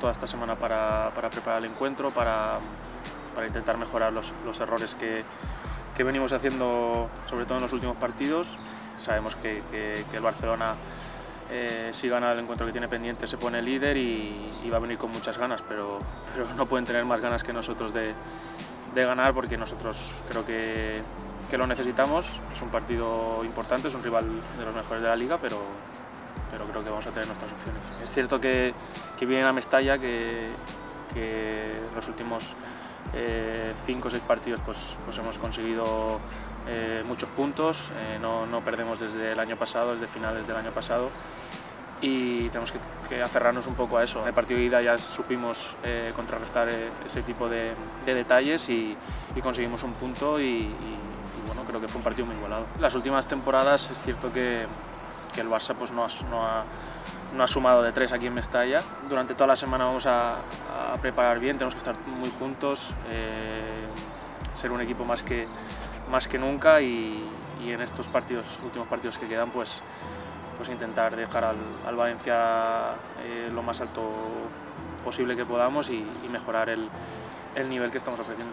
toda esta semana para preparar el encuentro, para intentar mejorar los errores que venimos haciendo, sobre todo en los últimos partidos. Sabemos que el Barcelona, si gana el encuentro que tiene pendiente, se pone líder y va a venir con muchas ganas, pero no pueden tener más ganas que nosotros de ganar, porque nosotros creo que lo necesitamos. Es un partido importante, es un rival de los mejores de la liga, pero creo que vamos a tener nuestras opciones. Es cierto que viene a Mestalla, que los últimos 5 o 6 partidos pues hemos conseguido muchos puntos, no perdemos desde el año pasado, desde finales del año pasado, y tenemos que aferrarnos un poco a eso. En el partido de ida ya supimos contrarrestar ese tipo de detalles y conseguimos un punto y bueno, creo que fue un partido muy igualado. Las últimas temporadas es cierto que el Barça pues no ha sumado de 3 aquí en Mestalla. Durante toda la semana vamos a preparar bien, tenemos que estar muy juntos, ser un equipo más que nunca, y en estos últimos partidos que quedan pues intentar dejar al Valencia lo más alto posible que podamos y mejorar el nivel que estamos ofreciendo.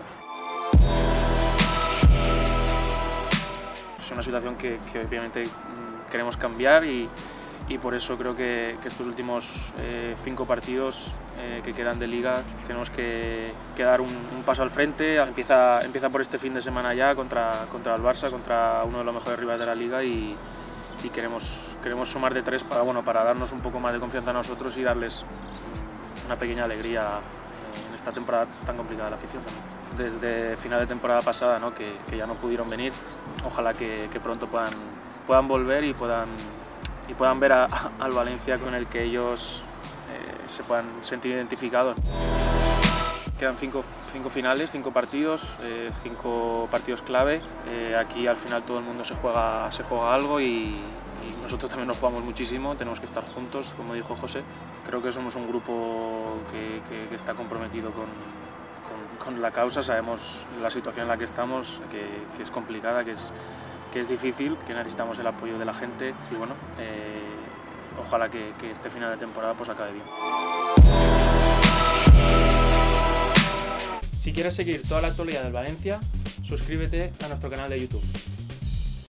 Es una situación que obviamente queremos cambiar y por eso creo que estos últimos 5 partidos que quedan de liga tenemos que dar un paso al frente. Empieza por este fin de semana ya contra el Barça, contra uno de los mejores rivales de la liga, y queremos sumar de 3 para darnos un poco más de confianza a nosotros y darles una pequeña alegría en esta temporada tan complicada de la afición también. Desde final de temporada pasada, ¿no? que ya no pudieron venir, ojalá que pronto puedan volver y puedan ver al Valencia con el que ellos se puedan sentir identificados. Quedan 5 finales, 5 partidos, 5 partidos clave. Aquí al final todo el mundo se juega algo y nosotros también nos jugamos muchísimo, tenemos que estar juntos, como dijo José. Creo que somos un grupo que está comprometido con la causa. Sabemos la situación en la que estamos, que es complicada, que es difícil, que necesitamos el apoyo de la gente y bueno, ojalá que este final de temporada pues acabe bien. Si quieres seguir toda la actualidad del Valencia, suscríbete a nuestro canal de YouTube.